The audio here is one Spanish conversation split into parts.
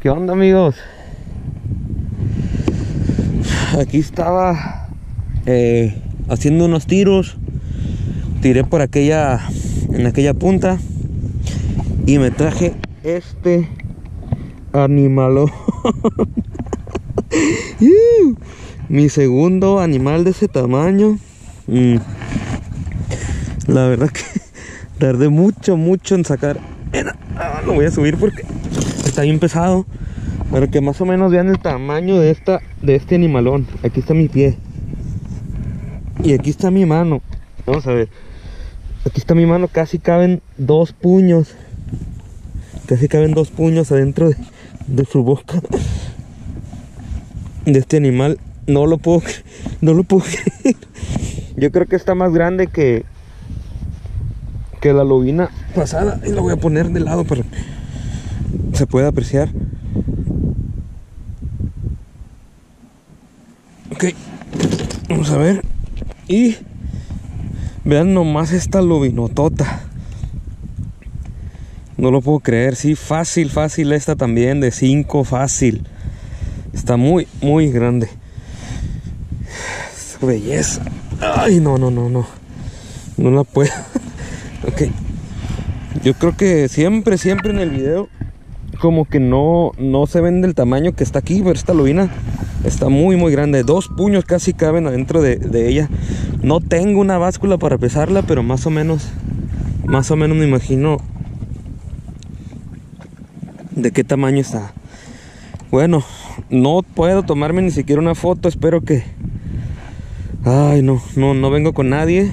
¿Qué onda, amigos? Aquí estaba haciendo unos tiros. Tiré por en aquella punta y me traje este animalón. Mi segundo animal de ese tamaño. La verdad que tardé mucho en sacar. Lo voy a subir porque está bien pesado, pero que más o menos vean el tamaño de este animalón. Aquí está mi pie y aquí está mi mano. Vamos a ver, aquí está mi mano. Casi caben 2 puños. Casi caben 2 puños adentro de su boca de este animal. No lo puedo creer. Yo creo que está más grande que la lobina pasada. Y lo voy a poner de lado para que se pueda apreciar. Ok, vamos a ver. Y vean nomás esta lobinotota. No lo puedo creer. Sí, fácil esta también, de 5, fácil. Está muy grande. Esta belleza. Ay, no la puedo. Ok, yo creo que siempre en el video como que no se ven del tamaño que está aquí, pero esta lobina está muy grande. 2 puños casi caben adentro de ella. No tengo una báscula para pesarla, pero más o menos me imagino de qué tamaño está. Bueno, no puedo tomarme ni siquiera una foto. Espero que... Ay, no vengo con nadie.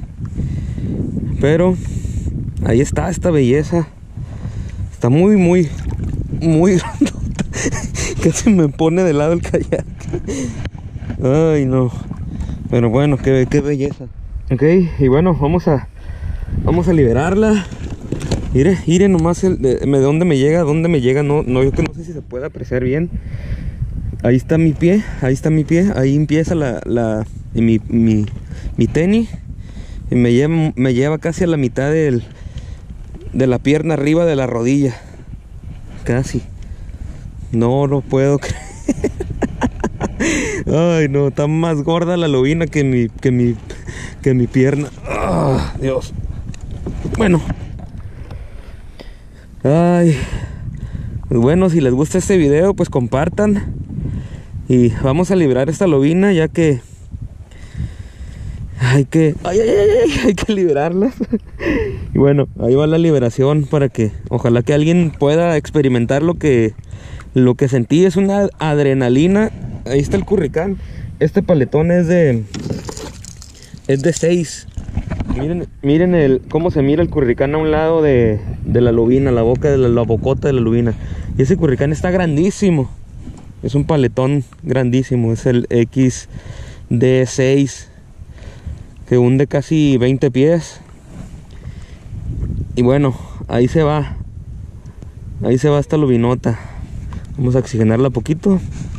Pero ahí está esta belleza. Está muy grandota. Casi me pone de lado el kayak. Ay, no. Pero bueno, qué belleza. Ok, y bueno, vamos a liberarla. Mire nomás de dónde me llega. No, yo que no sé si se puede apreciar bien. Ahí está mi pie. Ahí empieza mi tenis. Y me lleva casi a la mitad de la pierna, arriba de la rodilla. Casi. No lo puedo creer. Ay, no, está más gorda la lobina que mi pierna. Oh, Dios. Bueno. Ay. Pues bueno, si les gusta este video, pues compartan. Y vamos a liberar esta lobina, ya que hay que liberarlas. Y bueno, ahí va la liberación, para que ojalá que alguien pueda experimentar lo que sentí. Es una adrenalina. Ahí está el curricán. Este paletón es de 6. Miren cómo se mira el curricán a un lado de la lobina, la boca de la bocota de la lobina. Y ese curricán está grandísimo. Es un paletón grandísimo. Es el XD6, que hunde casi 20 pies. Y bueno, ahí se va esta lobinota. Vamos a oxigenarla poquito.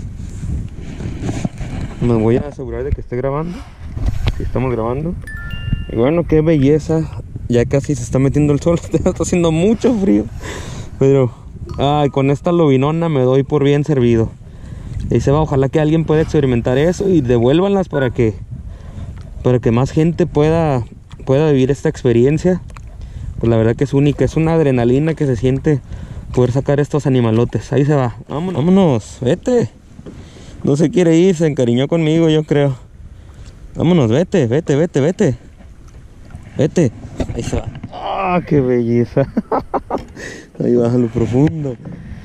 Me voy a asegurar de que esté grabando. Si estamos grabando. Y bueno, qué belleza. Ya casi se está metiendo el sol. Está haciendo mucho frío, pero con esta lobinona me doy por bien servido. Ahí se va. Ojalá que alguien pueda experimentar eso y devuélvanlas para que más gente pueda vivir esta experiencia. Pues la verdad que es única. Es una adrenalina que se siente poder sacar estos animalotes. Ahí se va. Vámonos, vete. No se quiere ir, se encariñó conmigo, yo creo. Vámonos, vete. Ahí se va. ¡Ah, qué belleza! Ahí baja lo profundo.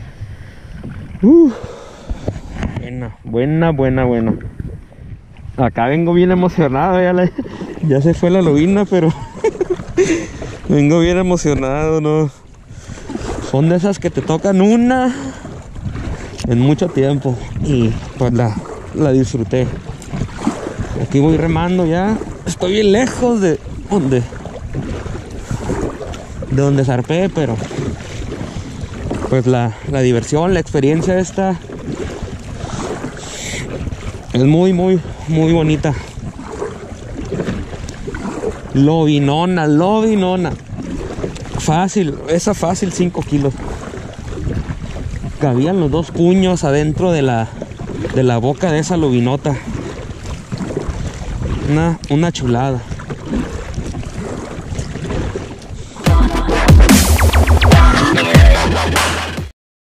Buena. Acá vengo bien emocionado. Ya se fue la lobina, pero vengo bien emocionado, ¿no? Son de esas que te tocan una en mucho tiempo. Y pues la disfruté. Aquí voy remando ya. Estoy bien lejos de donde zarpé, pero pues la diversión, la experiencia esta es muy bonita. Lobinona. Fácil, 5 kilos. cabían los 2 puños adentro de la boca de esa lubinota. Una chulada.